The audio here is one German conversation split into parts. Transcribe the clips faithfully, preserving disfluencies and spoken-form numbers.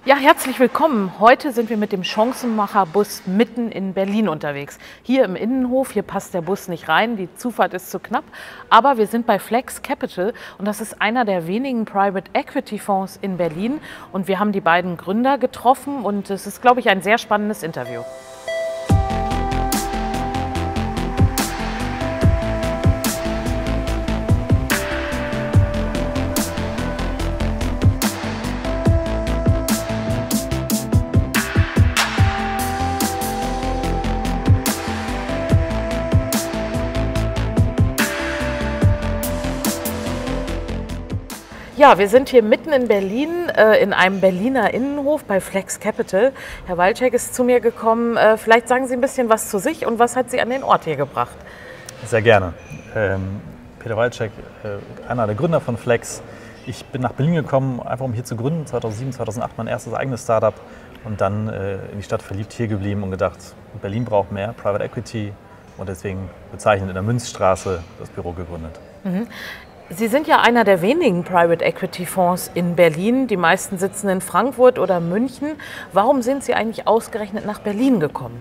Ja, herzlich willkommen. Heute sind wir mit dem Chancenmacher-Bus mitten in Berlin unterwegs. Hier im Innenhof, hier passt der Bus nicht rein, die Zufahrt ist zu knapp. Aber wir sind bei Flex Capital und das ist einer der wenigen Private Equity Fonds in Berlin. Und wir haben die beiden Gründer getroffen und es ist, glaube ich, ein sehr spannendes Interview. Ja, wir sind hier mitten in Berlin, äh, in einem Berliner Innenhof bei Flex Capital. Herr Walczek ist zu mir gekommen. Äh, vielleicht sagen Sie ein bisschen was zu sich und was hat Sie an den Ort hier gebracht? Sehr gerne. Ähm, Peter Walczek, äh, einer der Gründer von Flex. Ich bin nach Berlin gekommen, einfach um hier zu gründen. zweitausendsieben, zweitausendacht mein erstes eigenes Startup und dann äh, in die Stadt verliebt hier geblieben und gedacht, Berlin braucht mehr Private Equity und deswegen bezeichnet in der Münzstraße das Büro gegründet. Mhm. Sie sind ja einer der wenigen Private Equity Fonds in Berlin. Die meisten sitzen in Frankfurt oder München. Warum sind Sie eigentlich ausgerechnet nach Berlin gekommen?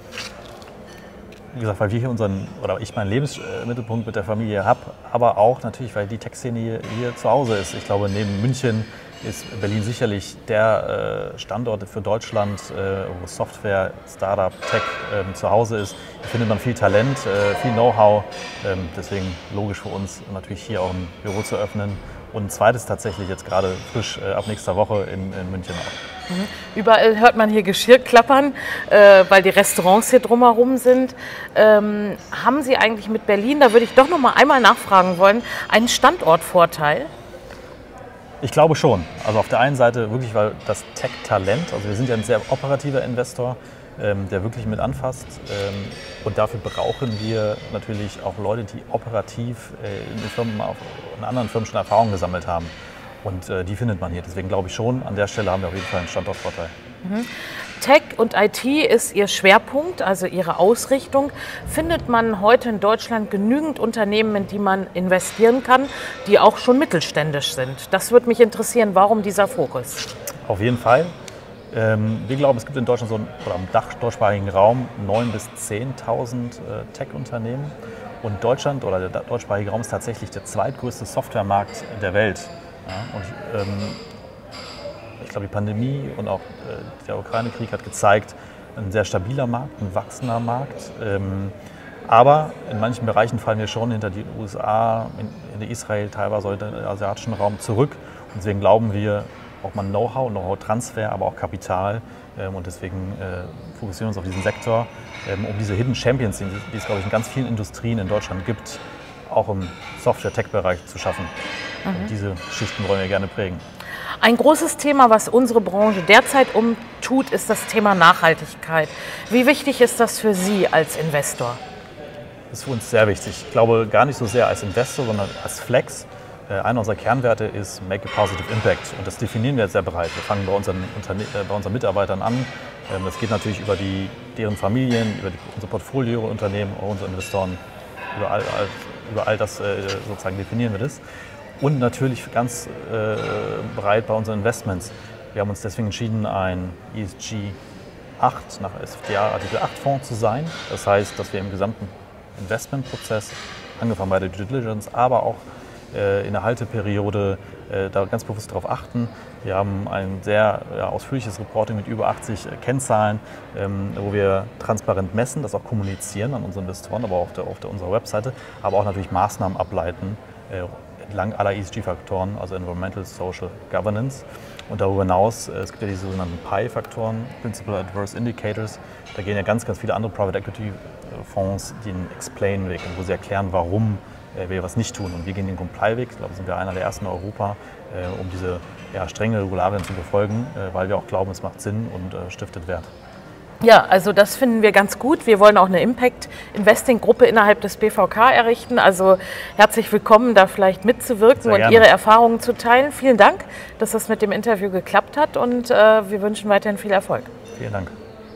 Wie gesagt, weil wir hier unseren, oder ich meinen Lebensmittelpunkt mit der Familie habe, aber auch natürlich, weil die Tech-Szene hier, hier zu Hause ist. Ich glaube, neben München ist Berlin sicherlich der äh, Standort für Deutschland, äh, wo Software, Startup, Tech äh, zu Hause ist. Hier findet man viel Talent, äh, viel Know-how. Ähm, deswegen logisch für uns natürlich hier auch ein Büro zu öffnen. Und ein zweites tatsächlich jetzt gerade frisch äh, ab nächster Woche in, in München auch. Mhm. Überall hört man hier Geschirr klappern, äh, weil die Restaurants hier drumherum sind. Ähm, haben Sie eigentlich mit Berlin, da würde ich doch noch mal einmal nachfragen wollen, einen Standortvorteil? Ich glaube schon. Also auf der einen Seite wirklich, weil das Tech-Talent, also wir sind ja ein sehr operativer Investor, ähm, der wirklich mit anfasst. Ähm, und dafür brauchen wir natürlich auch Leute, die operativ äh, in, den Firmen, auf, in anderen Firmen schon Erfahrung gesammelt haben. Und äh, die findet man hier. Deswegen glaube ich schon, an der Stelle haben wir auf jeden Fall einen Standortvorteil. Mhm. Tech und I T ist Ihr Schwerpunkt, also Ihre Ausrichtung. Findet man heute in Deutschland genügend Unternehmen, in die man investieren kann, die auch schon mittelständisch sind? Das würde mich interessieren, warum dieser Fokus? Auf jeden Fall. Ähm, wir glauben, es gibt in Deutschland so ein, oder im deutschsprachigen Raum neuntausend bis zehntausend äh, Tech-Unternehmen. Und Deutschland oder der deutschsprachige Raum ist tatsächlich der zweitgrößte Softwaremarkt der Welt. Ja, und, ähm, ich glaube, die Pandemie und auch äh, der Ukraine-Krieg hat gezeigt, ein sehr stabiler Markt, ein wachsender Markt. Ähm, aber in manchen Bereichen fallen wir schon hinter die U S A, hinter Israel, teilweise den asiatischen Raum zurück. Und deswegen glauben wir, braucht man Know-how, Know-how-Transfer, aber auch Kapital. Ähm, und deswegen äh, fokussieren wir uns auf diesen Sektor, ähm, um diese Hidden Champions, die, die es, glaube ich, in ganz vielen Industrien in Deutschland gibt, auch im Software-Tech-Bereich zu schaffen. Mhm. Und diese Schichten wollen wir gerne prägen. Ein großes Thema, was unsere Branche derzeit umtut, ist das Thema Nachhaltigkeit. Wie wichtig ist das für Sie als Investor? Das ist für uns sehr wichtig. Ich glaube gar nicht so sehr als Investor, sondern als Flex. Einer unserer Kernwerte ist Make a Positive Impact und das definieren wir jetzt sehr breit. Wir fangen bei unseren, Unterne äh, bei unseren Mitarbeitern an. Das geht natürlich über die, deren Familien, über die, unsere Portfoliounternehmen, auch unsere Investoren. Über all, über all das äh, sozusagen definieren wir das. Und natürlich ganz äh, breit bei unseren Investments. Wir haben uns deswegen entschieden, ein E S G acht nach S F D A Artikel acht Fonds zu sein. Das heißt, dass wir im gesamten Investmentprozess, angefangen bei der Due Diligence, aber auch äh, in der Halteperiode, äh, da ganz bewusst darauf achten. Wir haben ein sehr ja, ausführliches Reporting mit über achtzig äh, Kennzahlen, ähm, wo wir transparent messen, das auch kommunizieren an unsere Investoren, aber auch auf, der, auf der, unserer Webseite, aber auch natürlich Maßnahmen ableiten, äh, entlang aller E S G-Faktoren, also Environmental, Social, Governance. Und darüber hinaus, es gibt ja diese sogenannten P I-Faktoren, Principal Adverse Indicators. Da gehen ja ganz, ganz viele andere Private Equity Fonds den Explain-Weg, wo sie erklären, warum wir was nicht tun. Und wir gehen den Comply-Weg. Ich glaube, sind wir einer der ersten in Europa, um diese ja, strengen Regularien zu befolgen, weil wir auch glauben, es macht Sinn und stiftet Wert. Ja, also das finden wir ganz gut. Wir wollen auch eine Impact-Investing-Gruppe innerhalb des B V K errichten. Also herzlich willkommen, da vielleicht mitzuwirken und Ihre Erfahrungen zu teilen. Vielen Dank, dass das mit dem Interview geklappt hat und äh, wir wünschen weiterhin viel Erfolg. Vielen Dank.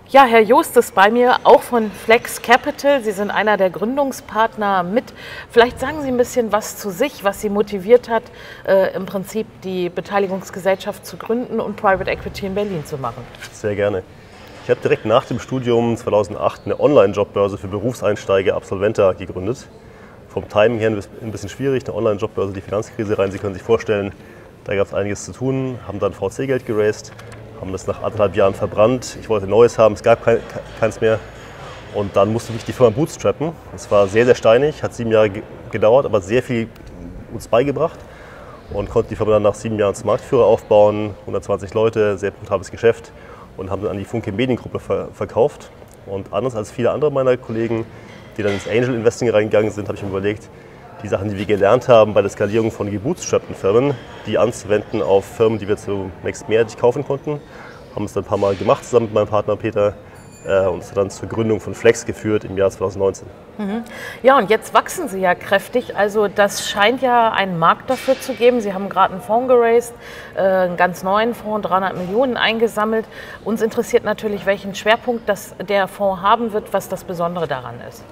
Ja, Herr Joost ist bei mir, auch von Flex Capital. Sie sind einer der Gründungspartner mit. Vielleicht sagen Sie ein bisschen was zu sich, was Sie motiviert hat, äh, im Prinzip die Beteiligungsgesellschaft zu gründen und Private Equity in Berlin zu machen. Sehr gerne. Ich habe direkt nach dem Studium zweitausendacht eine Online-Jobbörse für Berufseinsteiger, Absolventer gegründet. Vom Timing her ein bisschen schwierig, eine Online-Jobbörse, die Finanzkrise rein. Sie können sich vorstellen, da gab es einiges zu tun, haben dann V C-Geld geraced, haben das nach anderthalb Jahren verbrannt. Ich wollte Neues haben, es gab kein, keins mehr. Und dann musste ich die Firma bootstrappen. Es war sehr, sehr steinig, hat sieben Jahre gedauert, aber sehr viel uns beigebracht. Und konnte die Firma dann nach sieben Jahren zum Marktführer aufbauen, hundertzwanzig Leute, sehr profitables Geschäft. Und haben dann an die Funke Mediengruppe ver verkauft. Und anders als viele andere meiner Kollegen, die dann ins Angel Investing reingegangen sind, habe ich mir überlegt, die Sachen, die wir gelernt haben bei der Skalierung von gebootstrappten Firmen, die anzuwenden auf Firmen, die wir zunächst mehrheitlich kaufen konnten. Haben es dann ein paar Mal gemacht zusammen mit meinem Partner Peter äh, und es hat dann zur Gründung von Flex geführt im Jahr zweitausendneunzehn. Mhm. Ja, und jetzt wachsen Sie ja kräftig. Also das scheint ja einen Markt dafür zu geben. Sie haben gerade einen Fonds geraced, äh, einen ganz neuen Fonds, dreihundert Millionen eingesammelt. Uns interessiert natürlich, welchen Schwerpunkt das, der Fonds haben wird, was das Besondere daran ist.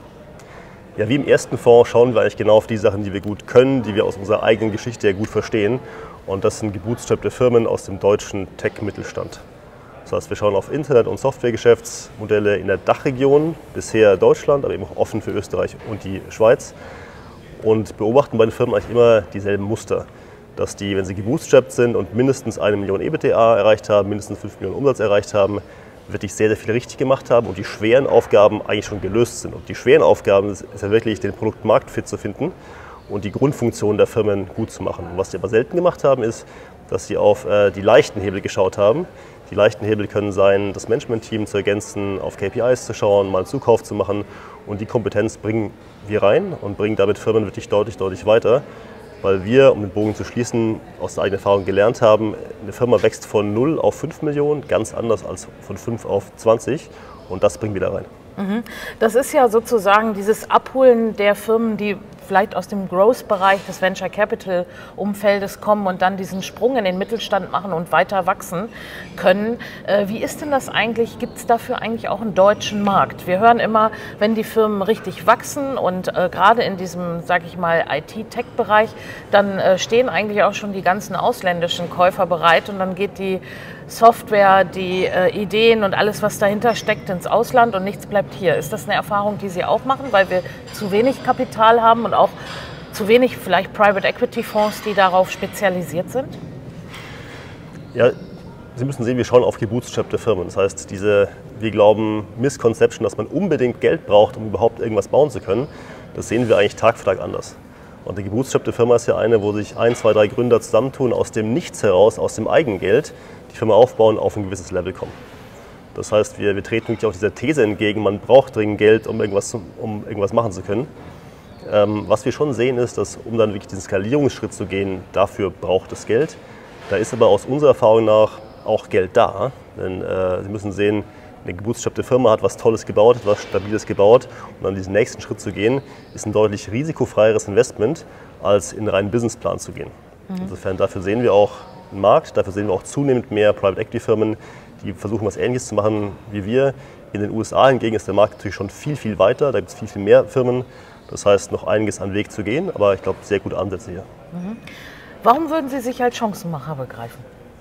Ja, wie im ersten Fonds schauen wir eigentlich genau auf die Sachen, die wir gut können, die wir aus unserer eigenen Geschichte her gut verstehen. Und das sind gebootstrappte Firmen aus dem deutschen Tech-Mittelstand. Das heißt, wir schauen auf Internet- und Softwaregeschäftsmodelle in der Dachregion, bisher Deutschland, aber eben auch offen für Österreich und die Schweiz. Und beobachten bei den Firmen eigentlich immer dieselben Muster. Dass die, wenn sie gebootstrappt sind und mindestens eine Million EBITDA erreicht haben, mindestens fünf Millionen Umsatz erreicht haben, wirklich sehr, sehr viel richtig gemacht haben und die schweren Aufgaben eigentlich schon gelöst sind. Und die schweren Aufgaben ist ja wirklich, den Produktmarktfit zu finden und die Grundfunktion der Firmen gut zu machen. Und was sie aber selten gemacht haben, ist, dass sie auf äh, die leichten Hebel geschaut haben. Die leichten Hebel können sein, das Management-Team zu ergänzen, auf K P Is zu schauen, mal einen Zukauf zu machen. Und die Kompetenz bringen wir rein und bringen damit Firmen wirklich deutlich, deutlich weiter. Weil wir, um den Bogen zu schließen, aus der eigenen Erfahrung gelernt haben, eine Firma wächst von null auf fünf Millionen, ganz anders als von fünf auf zwanzig. Und das bringen wir da rein. Das ist ja sozusagen dieses Abholen der Firmen, die vielleicht aus dem Growth-Bereich des Venture Capital-Umfeldes kommen und dann diesen Sprung in den Mittelstand machen und weiter wachsen können. Wie ist denn das eigentlich? Gibt es dafür eigentlich auch einen deutschen Markt? Wir hören immer, wenn die Firmen richtig wachsen und äh, gerade in diesem, sage ich mal, I T-Tech-Bereich, dann äh, stehen eigentlich auch schon die ganzen ausländischen Käufer bereit und dann geht die Software, die äh, Ideen und alles, was dahinter steckt, ins Ausland und nichts bleibt hier. Ist das eine Erfahrung, die Sie auch machen, weil wir zu wenig Kapital haben und auch zu wenig vielleicht Private Equity Fonds, die darauf spezialisiert sind? Ja, Sie müssen sehen, wir schauen auf gebootstrappte Firmen. Das heißt, diese, wir glauben, Misconception, dass man unbedingt Geld braucht, um überhaupt irgendwas bauen zu können, das sehen wir eigentlich Tag für Tag anders. Und die gebootstrappte Firma ist ja eine, wo sich ein, zwei, drei Gründer zusammentun, aus dem Nichts heraus, aus dem Eigengeld, die Firma aufbauen, auf ein gewisses Level kommen. Das heißt, wir, wir treten wirklich auch dieser These entgegen, man braucht dringend Geld, um irgendwas, zu, um irgendwas machen zu können. Ähm, was wir schon sehen ist, dass um dann wirklich diesen Skalierungsschritt zu gehen, dafür braucht es Geld. Da ist aber aus unserer Erfahrung nach auch Geld da. Denn äh, Sie müssen sehen, eine gebootstrappte Firma hat was Tolles gebaut, hat was Stabiles gebaut. Und dann diesen nächsten Schritt zu gehen, ist ein deutlich risikofreieres Investment, als in einen reinen Businessplan zu gehen. Mhm. Insofern dafür sehen wir auch einen Markt, dafür sehen wir auch zunehmend mehr Private Equity Firmen, die versuchen, was Ähnliches zu machen wie wir. In den U S A hingegen ist der Markt natürlich schon viel, viel weiter. Da gibt es viel, viel mehr Firmen. Das heißt, noch einiges an Weg zu gehen, aber ich glaube, sehr gute Ansätze hier. Mhm. Warum würden Sie sich als Chancenmacher begreifen?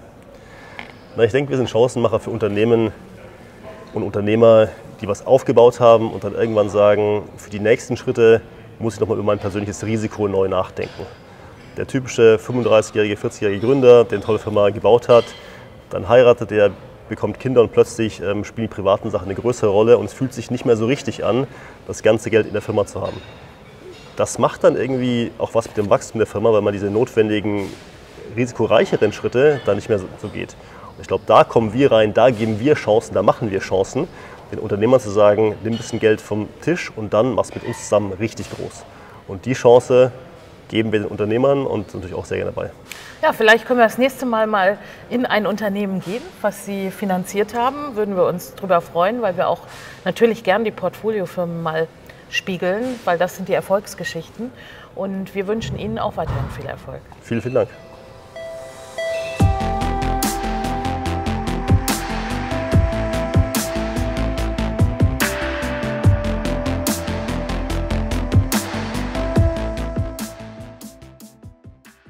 Na, ich denke, wir sind Chancenmacher für Unternehmen und Unternehmer, die was aufgebaut haben und dann irgendwann sagen, für die nächsten Schritte muss ich nochmal über mein persönliches Risiko neu nachdenken. Der typische fünfunddreißigjährige, vierzigjährige Gründer, der eine tolle Firma gebaut hat, dann heiratet er, bekommt Kinder und plötzlich ähm, spielen die privaten Sachen eine größere Rolle und es fühlt sich nicht mehr so richtig an, das ganze Geld in der Firma zu haben. Das macht dann irgendwie auch was mit dem Wachstum der Firma, weil man diese notwendigen, risikoreicheren Schritte dann nicht mehr so, so geht. Und ich glaube, da kommen wir rein, da geben wir Chancen, da machen wir Chancen, den Unternehmern zu sagen, nimm ein bisschen Geld vom Tisch und dann machst du mit uns zusammen richtig groß. Und die Chance geben wir den Unternehmern und sind natürlich auch sehr gerne dabei. Ja, vielleicht können wir das nächste Mal mal in ein Unternehmen gehen, was Sie finanziert haben. Würden wir uns darüber freuen, weil wir auch natürlich gern die Portfoliofirmen mal spiegeln, weil das sind die Erfolgsgeschichten. Und wir wünschen Ihnen auch weiterhin viel Erfolg. Vielen, vielen Dank.